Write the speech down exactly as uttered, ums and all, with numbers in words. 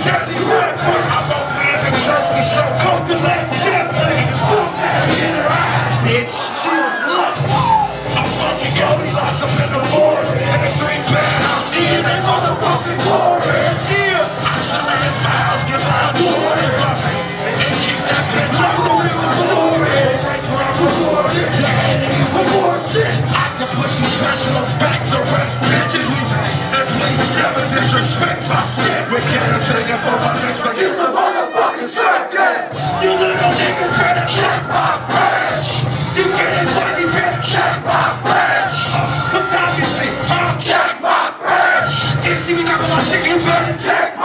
Jersey rap. I'm over in the church to show coconut. Yeah, niggas fuck that in her eyes, bitch. She a slut. I'm fucking Goldilocks up in the morning. In a green bed, I'll see you in motherfucking glory. Yeah. I'm selling his mouth, give out Jordan. And keep that bitch up the river story. Break where I'm rewarded. You ain't even reward shit. I can push you special back the rest, bitches. And please never disrespect my shit. We can't take it for my next like it's the motherfucking circus. You little niggas better check my bitch. You getting money, better check my bitch. But obviously, I'll check my bitch. If you got my shit, you better check my